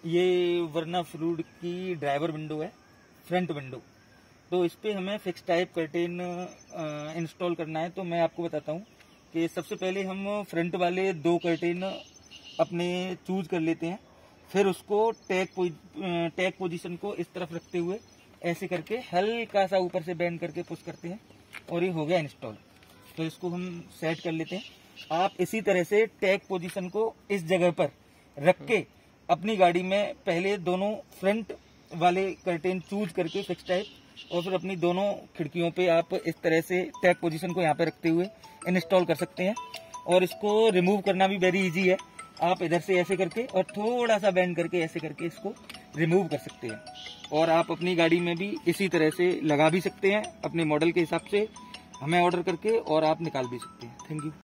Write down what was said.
ये वर्ना फ्रूट की ड्राइवर विंडो है, फ्रंट विंडो। तो इस पे हमें फिक्स टाइप कर्टेन इंस्टॉल करना है। तो मैं आपको बताता हूँ कि सबसे पहले हम फ्रंट वाले 2 कर्टेन अपने चूज कर लेते हैं, फिर उसको टैग पोजीशन को इस तरफ रखते हुए ऐसे करके हल्का सा ऊपर से बेंड करके पुश करते हैं और ये हो गया इंस्टॉल। तो इसको हम सेट कर लेते हैं। आप इसी तरह से टैग पोजीशन को इस जगह पर रख के अपनी गाड़ी में पहले दोनों फ्रंट वाले कर्टेन चूज करके फिक्स टाइप और फिर अपनी दोनों खिड़कियों पे आप इस तरह से टैग पोजीशन को यहाँ पे रखते हुए इंस्टॉल कर सकते हैं। और इसको रिमूव करना भी वेरी इजी है। आप इधर से ऐसे करके और थोड़ा सा बेंड करके ऐसे करके इसको रिमूव कर सकते हैं। और आप अपनी गाड़ी में भी इसी तरह से लगा भी सकते हैं अपने मॉडल के हिसाब से हमें ऑर्डर करके, और आप निकाल भी सकते हैं। Thank you.